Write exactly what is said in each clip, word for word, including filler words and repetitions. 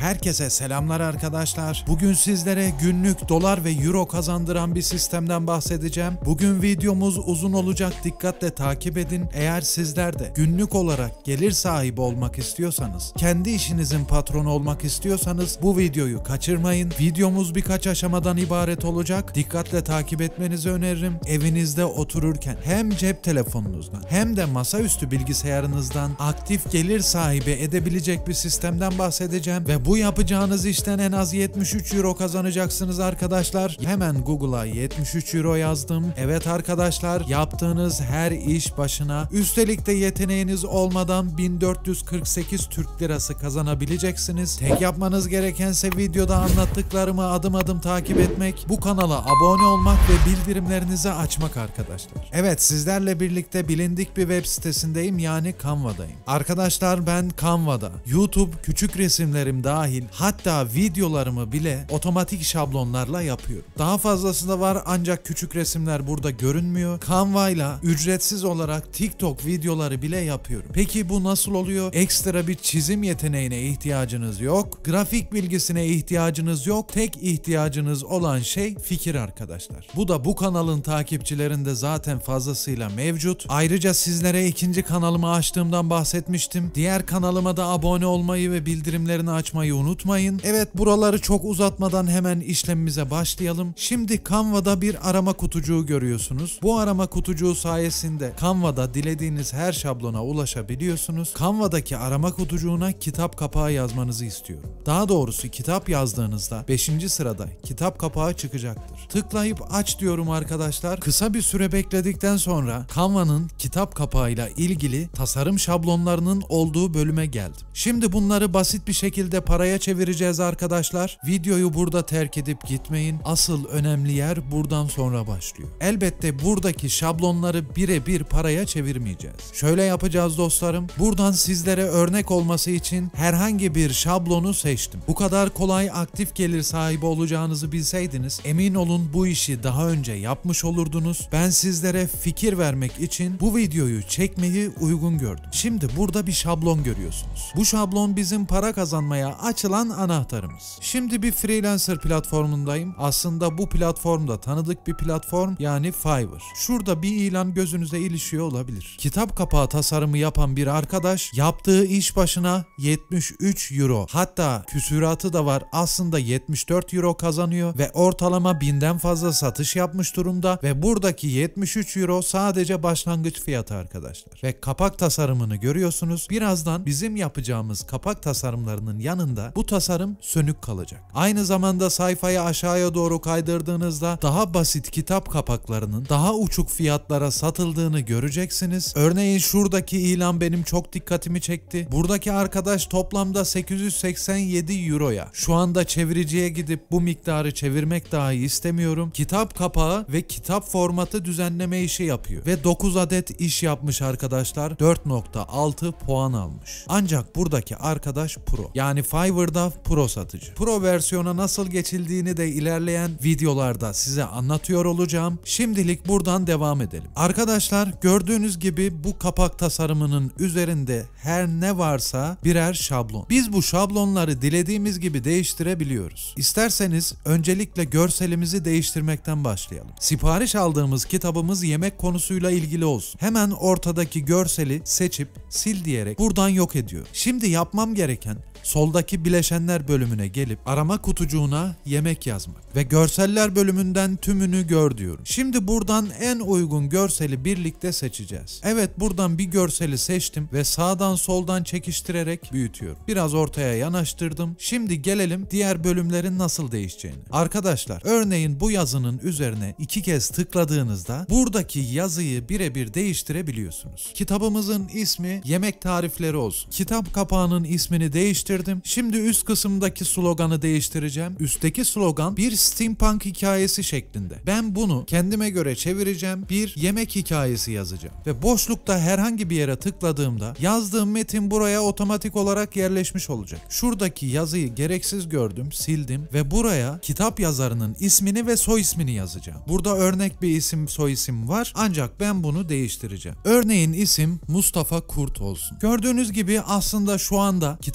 Herkese selamlar arkadaşlar. Bugün sizlere günlük dolar ve euro kazandıran bir sistemden bahsedeceğim. Bugün videomuz uzun olacak, dikkatle takip edin. Eğer sizler de günlük olarak gelir sahibi olmak istiyorsanız, kendi işinizin patronu olmak istiyorsanız bu videoyu kaçırmayın. Videomuz birkaç aşamadan ibaret olacak. Dikkatle takip etmenizi öneririm. Evinizde otururken hem cep telefonunuzdan hem de masaüstü bilgisayarınızdan aktif gelir sahibi edebilecek bir sistemden bahsedeceğim ve bu yapacağınız işten en az yetmiş üç euro kazanacaksınız arkadaşlar. Hemen Google'a yetmiş üç euro yazdım. Evet arkadaşlar, yaptığınız her iş başına üstelik de yeteneğiniz olmadan bin dört yüz kırk sekiz Türk lirası kazanabileceksiniz. Tek yapmanız gerekense videoda anlattıklarımı adım adım takip etmek, bu kanala abone olmak ve bildirimlerinizi açmak arkadaşlar. Evet, sizlerle birlikte bilindik bir web sitesindeyim, yani Canva'dayım. Arkadaşlar, ben Canva'da YouTube küçük resimlerim dahil hatta videolarımı bile otomatik şablonlarla yapıyorum. Daha fazlası da var ancak küçük resimler burada görünmüyor. Canva ile ücretsiz olarak TikTok videoları bile yapıyorum. Peki bu nasıl oluyor? Ekstra bir çizim yeteneğine ihtiyacınız yok. Grafik bilgisine ihtiyacınız yok. Tek ihtiyacınız olan şey fikir arkadaşlar. Bu da bu kanalın takipçilerinde zaten fazlasıyla mevcut. Ayrıca sizlere ikinci kanalımı açtığımdan bahsetmiştim. Diğer kanalıma da abone olmayı ve bildirimlerini açmayı unutmayın. Evet, buraları çok uzatmadan hemen işlemimize başlayalım. Şimdi Canva'da bir arama kutucuğu görüyorsunuz. Bu arama kutucuğu sayesinde Canva'da dilediğiniz her şablona ulaşabiliyorsunuz. Canva'daki arama kutucuğuna kitap kapağı yazmanızı istiyorum. Daha doğrusu kitap yazdığınızda beşinci sırada kitap kapağı çıkacaktır. Tıklayıp aç diyorum arkadaşlar. Kısa bir süre bekledikten sonra Canva'nın kitap kapağıyla ilgili tasarım şablonlarının olduğu bölüme geldim. Şimdi bunları basit bir şekilde paraya çevireceğiz arkadaşlar. Videoyu burada terk edip gitmeyin. Asıl önemli yer buradan sonra başlıyor. Elbette buradaki şablonları birebir paraya çevirmeyeceğiz. Şöyle yapacağız dostlarım. Buradan sizlere örnek olması için herhangi bir şablonu seçtim. Bu kadar kolay aktif gelir sahibi olacağınızı bilseydiniz, emin olun bu işi daha önce yapmış olurdunuz. Ben sizlere fikir vermek için bu videoyu çekmeyi uygun gördüm. Şimdi burada bir şablon görüyorsunuz. Bu şablon bizim para kazanmaya açılan anahtarımız. Şimdi bir freelancer platformundayım. Aslında bu platformda tanıdık bir platform, yani Fiverr. Şurada bir ilan gözünüze ilişiyor olabilir. Kitap kapağı tasarımı yapan bir arkadaş yaptığı iş başına yetmiş üç euro, hatta küsuratı da var, aslında yetmiş dört euro kazanıyor ve ortalama binden fazla satış yapmış durumda ve buradaki yetmiş üç euro sadece başlangıç fiyatı arkadaşlar. Ve kapak tasarımını görüyorsunuz. Birazdan bizim yapacağımız kapak tasarımlarının yanında bu tasarım sönük kalacak. Aynı zamanda sayfayı aşağıya doğru kaydırdığınızda daha basit kitap kapaklarının daha uçuk fiyatlara satıldığını göreceksiniz. Örneğin şuradaki ilan benim çok dikkatimi çekti. Buradaki arkadaş toplamda sekiz yüz seksen yedi euroya. Şu anda çeviriciye gidip bu miktarı çevirmek dahi istemiyorum. Kitap kapağı ve kitap formatı düzenleme işi yapıyor. Ve dokuz adet iş yapmış arkadaşlar. dört nokta altı puan almış. Ancak buradaki arkadaş pro. Yani Fiverr'da pro satıcı. Pro versiyona nasıl geçildiğini de ilerleyen videolarda size anlatıyor olacağım. Şimdilik buradan devam edelim. Arkadaşlar, gördüğünüz gibi bu kapak tasarımının üzerinde her ne varsa birer şablon. Biz bu şablonları dilediğimiz gibi değiştirebiliyoruz. İsterseniz öncelikle görselimizi değiştirmekten başlayalım. Sipariş aldığımız kitabımız yemek konusuyla ilgili olsun. Hemen ortadaki görseli seçip sil diyerek buradan yok ediyor. Şimdi yapmam gereken soldaki bileşenler bölümüne gelip arama kutucuğuna yemek yazmak ve görseller bölümünden tümünü gör diyorum. Şimdi buradan en uygun görseli birlikte seçeceğiz. Evet, buradan bir görseli seçtim ve sağdan soldan çekiştirerek büyütüyorum. Biraz ortaya yanaştırdım. Şimdi gelelim diğer bölümlerin nasıl değişeceğini. Arkadaşlar, örneğin bu yazının üzerine iki kez tıkladığınızda buradaki yazıyı birebir değiştirebiliyorsunuz. Kitabımızın ismi yemek tarifleri olsun. Kitap kapağının ismini değiştir. Şimdi üst kısımdaki sloganı değiştireceğim. Üstteki slogan bir steampunk hikayesi şeklinde. Ben bunu kendime göre çevireceğim. Bir yemek hikayesi yazacağım. Ve boşlukta herhangi bir yere tıkladığımda yazdığım metin buraya otomatik olarak yerleşmiş olacak. Şuradaki yazıyı gereksiz gördüm, sildim ve buraya kitap yazarının ismini ve soy ismini yazacağım. Burada örnek bir isim, soy isim var ancak ben bunu değiştireceğim. Örneğin isim Mustafa Kurt olsun. Gördüğünüz gibi aslında şu anda kitap kapağı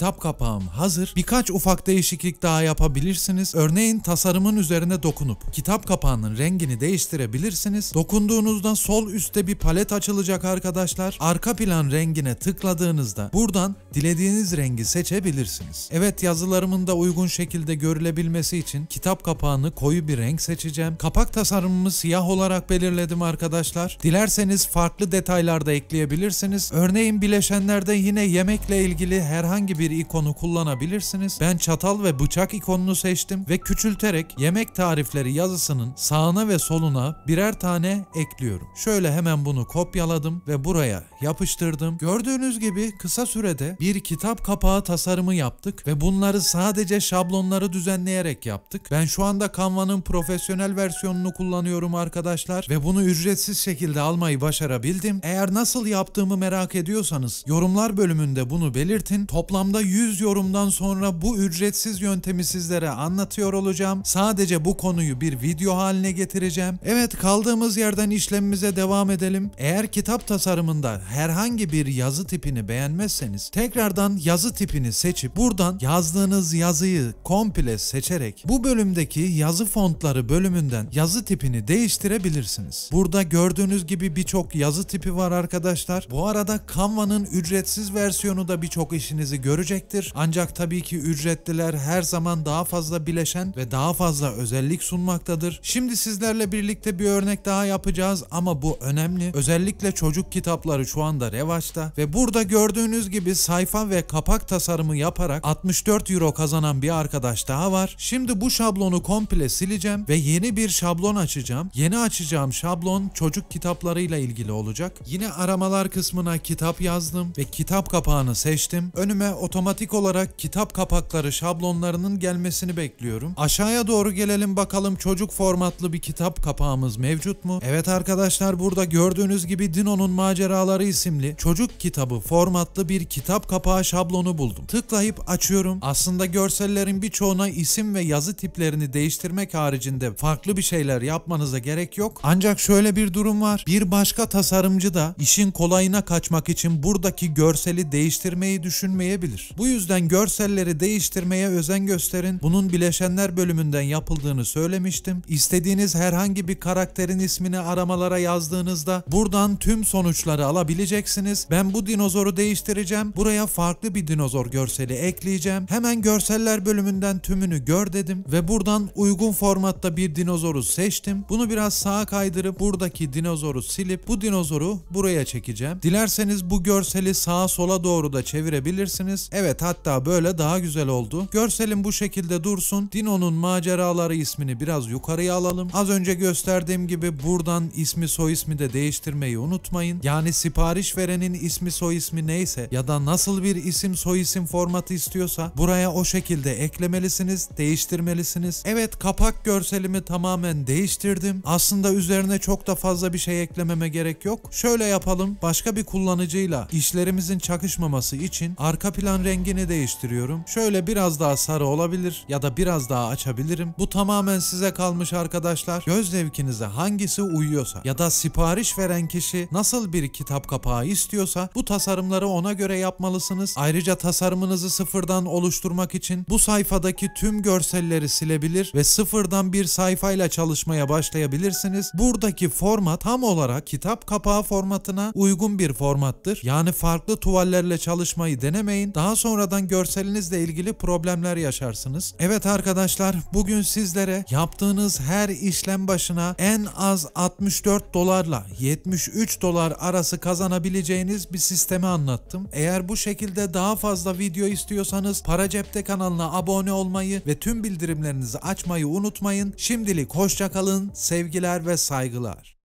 kapağım hazır. Birkaç ufak değişiklik daha yapabilirsiniz. Örneğin tasarımın üzerine dokunup kitap kapağının rengini değiştirebilirsiniz. Dokunduğunuzda sol üstte bir palet açılacak arkadaşlar. Arka plan rengine tıkladığınızda buradan dilediğiniz rengi seçebilirsiniz. Evet, yazılarımın da uygun şekilde görülebilmesi için kitap kapağını koyu bir renk seçeceğim. Kapak tasarımımı siyah olarak belirledim arkadaşlar. Dilerseniz farklı detaylar da ekleyebilirsiniz. Örneğin bileşenlerde yine yemekle ilgili herhangi bir ikonu kullanabilirsiniz. Ben çatal ve bıçak ikonunu seçtim ve küçülterek yemek tarifleri yazısının sağına ve soluna birer tane ekliyorum. Şöyle hemen bunu kopyaladım ve buraya yapıştırdım. Gördüğünüz gibi kısa sürede bir kitap kapağı tasarımı yaptık ve bunları sadece şablonları düzenleyerek yaptık. Ben şu anda Canva'nın profesyonel versiyonunu kullanıyorum arkadaşlar ve bunu ücretsiz şekilde almayı başarabildim. Eğer nasıl yaptığımı merak ediyorsanız yorumlar bölümünde bunu belirtin. Toplamda yüz yorumdan sonra bu ücretsiz yöntemi sizlere anlatıyor olacağım. Sadece bu konuyu bir video haline getireceğim. Evet, kaldığımız yerden işlemimize devam edelim. Eğer kitap tasarımında herhangi bir yazı tipini beğenmezseniz tekrardan yazı tipini seçip buradan yazdığınız yazıyı komple seçerek bu bölümdeki yazı fontları bölümünden yazı tipini değiştirebilirsiniz. Burada gördüğünüz gibi birçok yazı tipi var arkadaşlar. Bu arada Canva'nın ücretsiz versiyonu da birçok işinizi görecektir. Ancak tabii ki ücretliler her zaman daha fazla bileşen ve daha fazla özellik sunmaktadır. Şimdi sizlerle birlikte bir örnek daha yapacağız ama bu önemli. Özellikle çocuk kitapları şu anda revaçta ve burada gördüğünüz gibi sayfa ve kapak tasarımı yaparak altmış dört euro kazanan bir arkadaş daha var. Şimdi bu şablonu komple sileceğim ve yeni bir şablon açacağım. Yeni açacağım şablon çocuk kitaplarıyla ilgili olacak. Yine aramalar kısmına kitap yazdım ve kitap kapağını seçtim. Önüme otomatik olarak kitap kapakları şablonlarının gelmesini bekliyorum. Aşağıya doğru gelelim bakalım çocuk formatlı bir kitap kapağımız mevcut mu? Evet arkadaşlar, burada gördüğünüz gibi Dino'nun Maceraları isimli çocuk kitabı formatlı bir kitap kapağı şablonu buldum. Tıklayıp açıyorum. Aslında görsellerin birçoğuna isim ve yazı tiplerini değiştirmek haricinde farklı bir şeyler yapmanıza gerek yok. Ancak şöyle bir durum var. Bir başka tasarımcı da işin kolayına kaçmak için buradaki görseli değiştirmeyi düşünmeyebilir. Bu yüzden görselleri değiştirmeye özen gösterin. Bunun bileşenler bölümünden yapıldığını söylemiştim. İstediğiniz herhangi bir karakterin ismini aramalara yazdığınızda buradan tüm sonuçları alabileceksiniz. Ben bu dinozoru değiştireceğim. Buraya farklı bir dinozor görseli ekleyeceğim. Hemen görseller bölümünden tümünü gör dedim ve buradan uygun formatta bir dinozoru seçtim. Bunu biraz sağa kaydırıp buradaki dinozoru silip bu dinozoru buraya çekeceğim. Dilerseniz bu görseli sağa sola doğru da çevirebilirsiniz. Evet, hatta böyle daha güzel oldu. Görselin bu şekilde dursun. Dino'nun Maceraları ismini biraz yukarıya alalım. Az önce gösterdiğim gibi buradan ismi soy ismi de değiştirmeyi unutmayın. Yani sipariş verenin ismi soy ismi neyse ya da nasıl bir isim soy isim formatı istiyorsa buraya o şekilde eklemelisiniz, değiştirmelisiniz. Evet, kapak görselimi tamamen değiştirdim. Aslında üzerine çok da fazla bir şey eklememe gerek yok. Şöyle yapalım. Başka bir kullanıcıyla işlerimizin çakışmaması için arka plan rengini değiştiriyorum. Şöyle biraz daha sarı olabilir ya da biraz daha açabilirim. Bu tamamen size kalmış arkadaşlar. Göz zevkinize hangisi uyuyorsa ya da sipariş veren kişi nasıl bir kitap kapağı istiyorsa bu tasarımları ona göre yapmalısınız. Ayrıca tasarımınızı sıfırdan oluşturmak için bu sayfadaki tüm görselleri silebilir ve sıfırdan bir sayfayla çalışmaya başlayabilirsiniz. Buradaki format tam olarak kitap kapağı formatına uygun bir formattır. Yani farklı tuvallerle çalışmayı denemeyin. Daha sonradan görselinizle ilgili problemler yaşarsınız. Evet arkadaşlar, bugün sizlere yaptığınız her işlem başına en az altmış dört dolarla yetmiş üç dolar arası kazanabileceğiniz bir sistemi anlattım. Eğer bu şekilde daha fazla video istiyorsanız Para Cepte kanalına abone olmayı ve tüm bildirimlerinizi açmayı unutmayın. Şimdilik hoşça kalın, sevgiler ve saygılar.